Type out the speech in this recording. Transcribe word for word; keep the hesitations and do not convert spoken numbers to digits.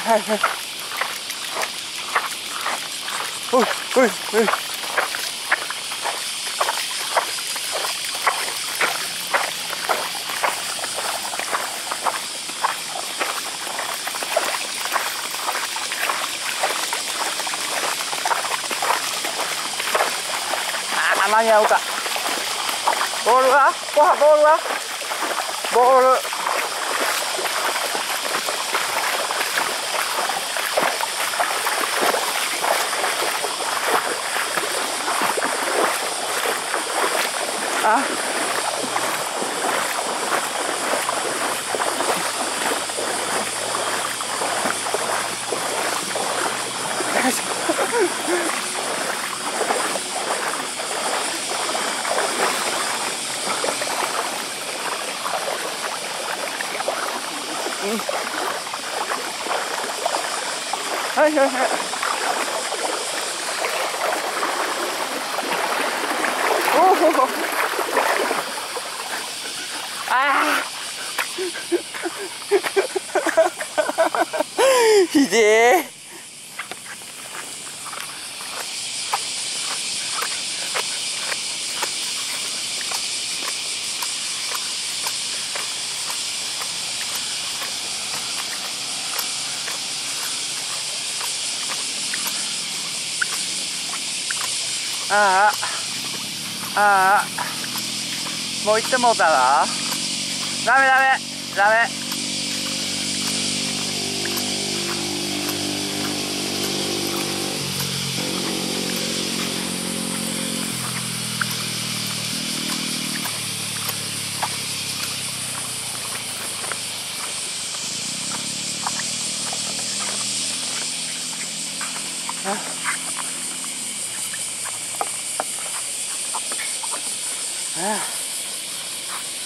はいはい。おいおいおい。ああ、間に合うか。ボールはボールはボール。あ、うん、はいはいはい。おお、ああひでえ。ああああ、もう行ってもうたらダメダメダメ。ああ。